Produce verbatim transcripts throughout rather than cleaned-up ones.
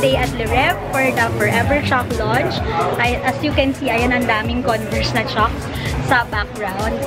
today at Le Ref for the Forever Chuck launch. I, as you can see, ayan ang daming Converse na Chucks sa background.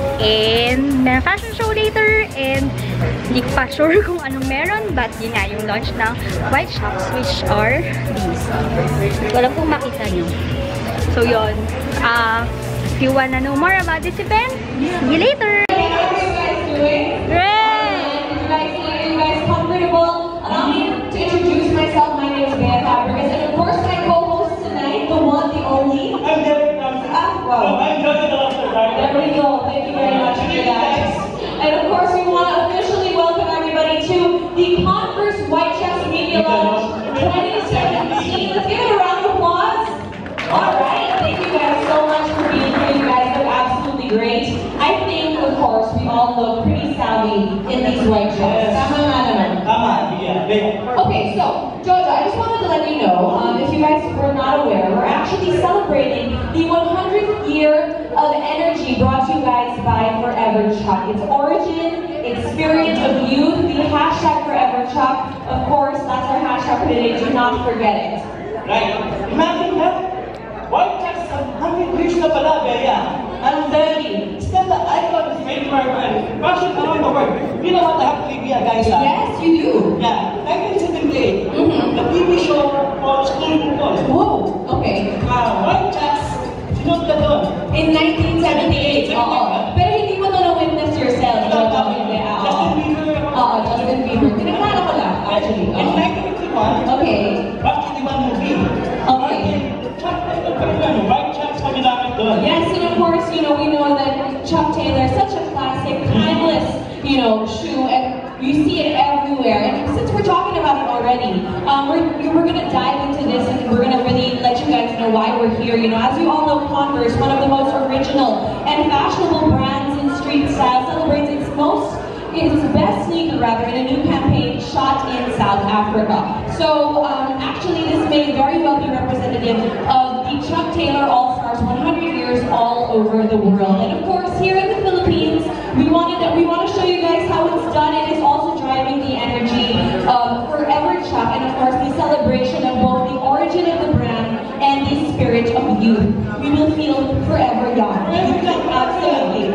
And may fashion show later and hindi ko pa sure kung anong meron, but yun nga yung launch ng white Chucks, which are these. Walang kung makita nyo. So yun. Uh, if you wanna know more about this event, see you later! How are you guys doing? Great! You guys, are you guys comfortable? Allow me to introduce myself. My name is Bea Fabregas, and of course my co-host tonight, the one, the only. I'm Derek. Ah, wow. I'm Johnny the Lobster, right? There we go. Thank you very much for that. And of course, we want to officially welcome everybody to the Converse White Chucks Media Launch twenty seventeen. Let's give it a round of applause. All right. Thank you guys so much for being here. You guys look absolutely great. I think, of course, we all look pretty savvy in these white Chucks. Tama nga naman. Tama, yeah. Okay, so, Jojo, I just wanted to let you know, um, if you guys were not aware, we're actually celebrating the one hundredth year of energy brought to you guys by Forever Chuck. Its origin, experience of youth, the hashtag Forever Chuck. Of course, that's our hashtag for today. Do not forget it. Right. Imagine that. White Chucks, one hundred years na pala, Bea. I'm daddy. Still the icon of trademark and fashion around the world. You know what I have trivia, guys? Uh? Yes, you do. Yeah. nineteen seventy-eight, Mm-hmm. the T V show called School Boys. Whoa, okay. Wow, White Chucks, sinod ka doon. In nineteen seventy-eight, oo. Pero hindi mo to na-witness yourself, Jojo. Hindi, oo. Justin Bieber. Oo, Justin Bieber. Tinakala ko lang, actually. In nineteen fifty-one, Okay. bakit di ba movie? Okay. Chuck Taylor pa rin, White Chucks pa ginamit doon. Yes, and of course, you know, we know that Chuck Taylor is such a classic, timeless, you know, shoe, and you see it everywhere. And since we're talking about it already, um, we're, we're going to dive into this and we're going to really let you guys know why we're here. You know, as you all know, Converse, one of the most original and fashionable brands in street style, celebrates its most, its best sneaker rather, in a new campaign shot in South Africa. So, um, actually, this may very well be representative of the Chuck Taylor All-Stars one hundred years all over the world. And of course, here in the Philippines, we wanted we want to show you guys how it's done. It is also driving the energy of Forever Chuck, and of course, the celebration of both the origin of the brand and the spirit of youth. We will feel forever young. Absolutely.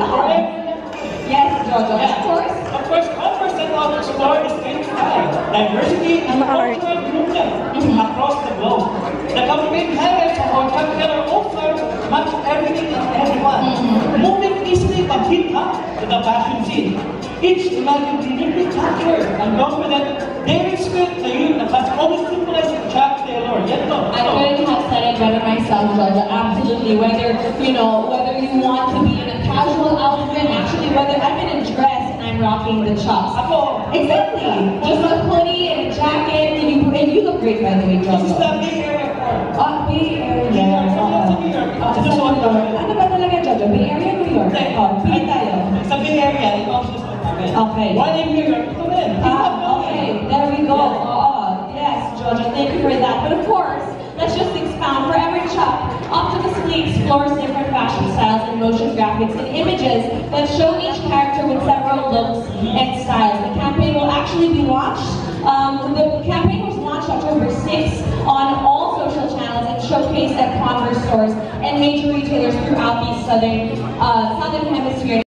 Yes, Jojo. Yeah. Of course. Of course, Converse and our store is based on diversity and cultural movement across the globe. The campaign highlights of our Chuck Taylor All-Stars match everything and everyone, moving easily from hip-hop to the fashion scene. Each imagine deliberately captured and confident daring spirit to you that has always symbolized Chuck Taylor. Yet no. I couldn't have said it better myself, Jojo. Absolutely. Whether, you know, whether you want to be in a casual outfit, actually, whether I'm in a dress and I'm rocking the Chucks. Ako. Exactly. Just a hoodie and a jacket, and you, and you look great, by the way, Jojo. This is the Bay Area form. Uh, Bay Area. New York. Sa New York. Uh, This is sa what New York. Ano ba talaga, Jojo? Bay Area, New York? Oh, pili tayo. Sa Bay Area, ito ang susunod namin. Okay. While in New York, ito rin. Ah, okay. There we go. Oh, yes, Jojo. Thank you for that. But of course, let's just expound. Forever Chuck optimistically explores different fashion styles and motion graphics and images that show each character with several looks and styles. The campaign will actually be launched. Um, the campaign was launched October sixth on all social channels and showcased at Converse stores and major retailers throughout the southern, uh, southern hemisphere.